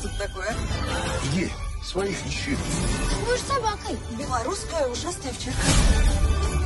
тут такое? Где? Своих ищи. Будешь собакой. Белорусская ушастая овчарка.